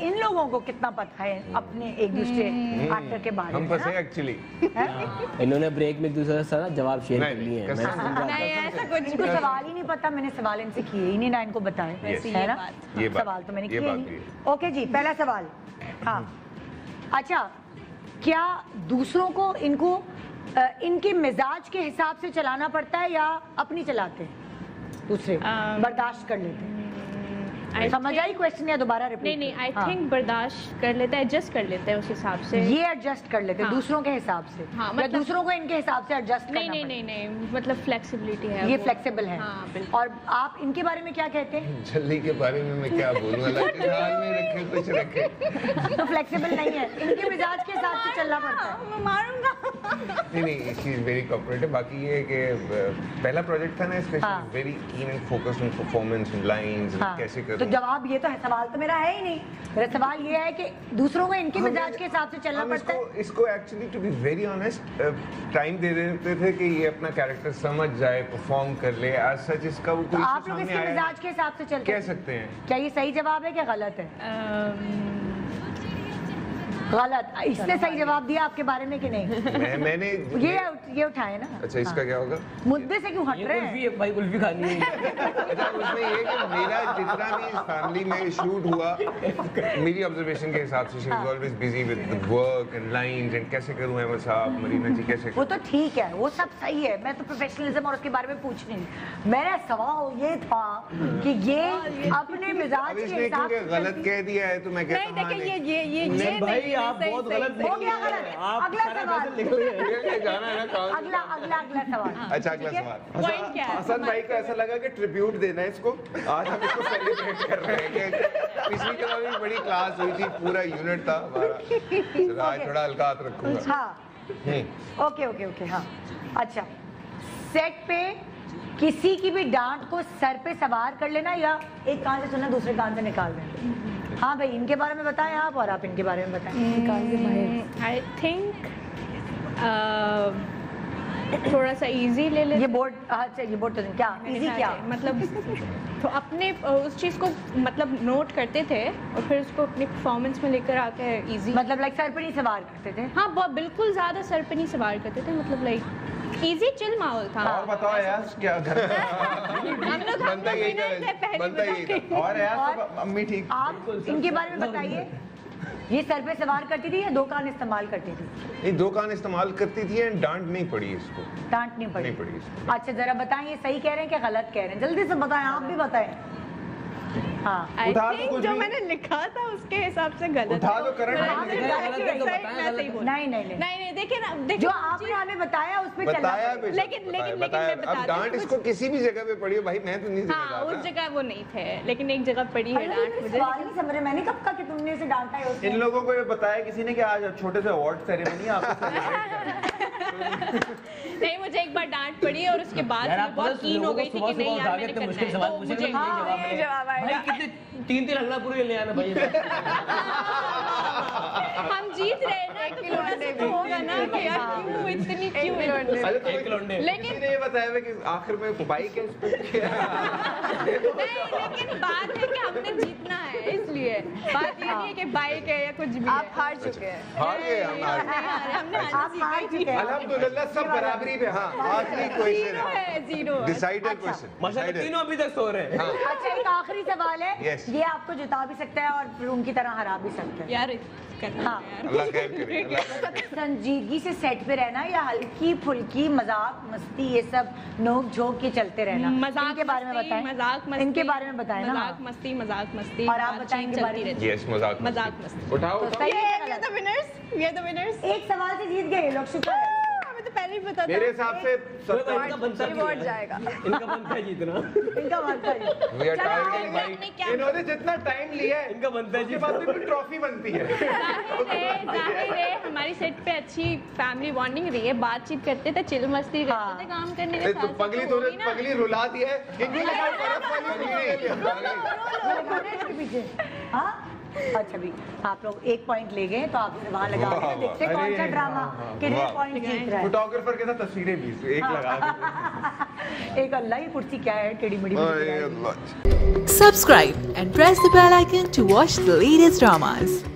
इन लोगों को कितना पता है अपने एक दूसरे एक्टर के बारे में। हम फंसे एक्चुअली। इन्होंने ब्रेक में एक दूसरे से जवाब शेयर कर लिए हैं। नहीं ऐसा कुछ इनको सवाल ही नहीं पता, मैंने सवाल इनसे किए ही नहीं, ना इनको बताए, है ना? सवाल तो मैंने किए नहीं। ओके जी, पहला सवाल। हाँ, अच्छा, क्या दूसरों को इनको इनके मिजाज के हिसाब से चलाना पड़ता है या अपनी चलाते हैं? दूसरे बर्दाश्त कर लेते हैं? समझ आई क्वेश्चन या दोबारा रिपीट? नहीं, आई थिंक बर्दाश्त कर लेते हैं, एडजस्ट कर लेते हैं उस हिसाब से। ये एडजस्ट कर लेते हैं दूसरों के हिसाब से? हाँ, मतलब दूसरों को इनके हिसाब से एडजस्ट करना पड़ता है? नहीं, मतलब फ्लेक्सिबिलिटी है, ये फ्लेक्सिबल है। और आप इनके बारे में क्या कहते हैं? जल्दी के बारे में मैं क्या बोलूं, अल्लाह के हाल में रखे कुछ रखे। तो फ्लेक्सिबल नहीं है, इनके मिजाज के हिसाब से चलना पड़ता है। मैं मारूंगा। नहीं, शी इज वेरी कोऑपरेटिव। बाकी ये है कि पहला प्रोजेक्ट था ना, specially very keen and focused on performance and lines, कैसे करूं। तो जवाब ये तो है, सवाल तो मेरा है ही नहीं। मेरा सवाल ये है कि दूसरों को इनके मिजाज के हिसाब से चलना पड़ता है। इसको actually to be very honest time दे देते थे कि ये अपना कैरेक्टर समझ जाए, परफॉर्म कर ले। आज सच इसका वो कोई आप लोग इसके मिजाज के हिसाब से चलते कह सकते हैं। क्या ये सही जवाब है क्या गलत है? गलत। इसने सही जवाब दिया आपके बारे में कि नहीं? मैंने ये उठाए ना। अच्छा, इसका क्या होगा? मुद्दे से क्यों हट रहे हैं? भाई कुल्फी खानी है। अच्छा, उसमें ये कि मेरा जितना भी फैमिली में शूट हुआ, मेरी ऑब्जर्वेशन के हिसाब से she was always busy with work and lines and कैसे करूं अहमद साहब, मरीना जी कैसे करूं। वो तो ठीक है, वो सब सही है। मैं तो प्रोफेशनलिज्म और उसके बारे में पूछ नहीं। मेरा सवाल ये था कि ये अपने मिजाज के हिसाब से गलत कह दिया है तो मैं कहता हूं ये भाई आप बहुत गलत हो गया। अगला सवाल। अगला सवाल। अच्छा, अगला सवाल। पॉइंट क्या है? हसन भाई को ऐसा लगा कि ट्रिब्यूट देना है इसको, आज हम इसको सेलिब्रेट कर रहे हैं। पिछली दफा भी बड़ी क्लास हुई थी, पूरा यूनिट था हमारा। आज थोड़ा हल्का हाथ रखूंगा। हाँ, ओके, हाँ। अच्छा, सेट पे किसी की भी डांट को सर पे सवार कर लेना या एक कान से सुनना दूसरे कान से निकाल देना? हाँ भाई, इनके बारे में बताएं आप, और आप इनके बारे में बताएं। आई थिंक थोड़ा सा इजी ले ले। ये बोर्ड, अच्छा ये बोर्ड तो क्या इजी, क्या मतलब तो अपने उस चीज़ को मतलब नोट करते थे और फिर उसको अपनी परफॉर्मेंस में लेकर आके इजी, मतलब लाइक सर पे नहीं सवार करते थे? हाँ, बिल्कुल ज़्यादा सर पे नहीं सवार करते थे, मतलब लाइक इजी चिल माहौल था। और बताओ यार क्या घर बनता यही था। और यार अम्मी ठीक? आप इनके बारे में बताइए। ये सर पे सवार करती थी या दो कान इस्तेमाल करती थी? नहीं, दो कान इस्तेमाल करती थी एंड डांट नहीं पड़ी इसको। डांट नहीं पड़ी इसको। अच्छा, जरा बताएं ये सही कह रहे हैं क्या गलत कह रहे हैं? जल्दी से बताएं, आप भी बताएं। हाँ, जो मैंने लिखा था उसके हिसाब से गलत। उठा दो करंट। नहीं, देखिए ना, जो आपने हमें बताया उस पे चलना। लेकिन अब डांट इसको किसी भी जगह पे पड़ी है भाई, मैं तो नहीं हाँ, उस जगह वो नहीं थे, लेकिन एक जगह पड़ी है डांट। मुझे नहीं समझ रहे, मैंने कब कहा कि तुमने इसे डांटा है? इन लोगों को ये बताया किसी ने कि आज छोटे से अवार्ड सेरेमनी आपको नहीं, मुझे एक बार डांट पड़ी और उसके बाद मैं बहुत कीन हो गई थी कि नहीं यार मैंने करना है, तो मुझे जवाब आएगा। कितने 3 अगला पूरे ले आना भाई। हम जीत रहे हैं ना, तो थोड़ा सा तो होगा ना कि यार क्यों इतनी क्यों। लेकिन ये बताया कि आखिर में बाइक है उस पे। नहीं, लेकिन बात है कि हमने जीतना है, इसलिए बात ये नहीं है कि बाइक है या कुछ भी। आप हार चुके हैं। हार गए हमने हार चुके हैं। अल्हम्दुलिल्लाह सब बराबरी पे। हाँ, आखिरी क्वेश्चन है, जीरो डिसाइडेड क्वेश्चन। माशाल्लाह तीनों अभी तक सो रहे हैं। अच्छा, एक आखिरी सवाल है। ये आपको जिता भी सकता है और उनकी तरह हरा भी सकता है यार। हाँ, अल्लाह खैर करे। संजीदगी से सेट पे रहना या हल्की फुल्की मजाक मस्ती ये सब नोक झोंक के चलते रहना? इनके बारे में बताएं। मजाक मस्ती, इनके बारे में बताएं ना। मजाक मस्ती और आप बताएं इनके बारे में। यस, मजाक मस्ती। उठाओ। ये द विनर्स। एक सवाल से जीत गए लोग, शुक्र है। हमें तो पहले ही पता था। मेरे हिसाब से रिवॉर्ड जाएगा। इनका बनता है जीतना। इनका बनता है। We are targeting right. इन्होंने जितना टाइम लिया है इनका बनता है उसके बाद भी ट्रॉफी बनती है। जाहिर है हमारी सेट पे अच्छी फैमिली बॉन्डिंग रही है, बातचीत करते थे, चिल मस्ती करते थे, काम करने के तो पगली रुला दी है। पीछे हाँ अच्छा भी आप लोग 1 पॉइंट ले गए तो आप वहाँ लगा के देखते हैं कौन सा ड्रामा कितने पॉइंट जीत रहा है। फोटोग्राफर के साथ तस्वीरें भी एक लगा के। एक अल्लाह की कुर्सी क्या है टेढ़ी मेढ़ी। अरे अल्लाह। Subscribe and press the bell icon to watch the latest dramas.